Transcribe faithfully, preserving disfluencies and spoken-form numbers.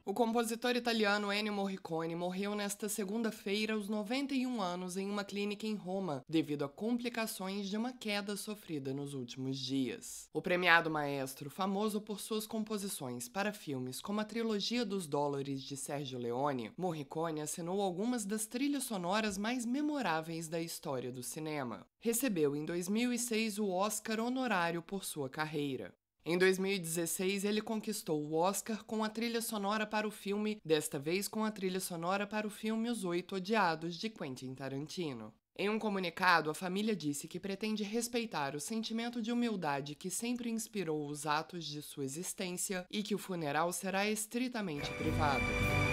O compositor italiano Ennio Morricone morreu nesta segunda-feira aos noventa e um anos em uma clínica em Roma, devido a complicações de uma queda sofrida nos últimos dias. O premiado maestro, famoso por suas composições para filmes como a trilogia dos Dólares de Sergio Leone, Morricone assinou algumas das trilhas sonoras mais memoráveis da história do cinema. Recebeu em dois mil e seis o Oscar honorário por sua carreira. Em dois mil e dezesseis, ele conquistou o Oscar com a trilha sonora para o filme, desta vez com a trilha sonora para o filme Os Oito Odiados, de Quentin Tarantino. Em um comunicado, a família disse que pretende respeitar o sentimento de humildade que sempre inspirou os atos de sua existência e que o funeral será estritamente privado.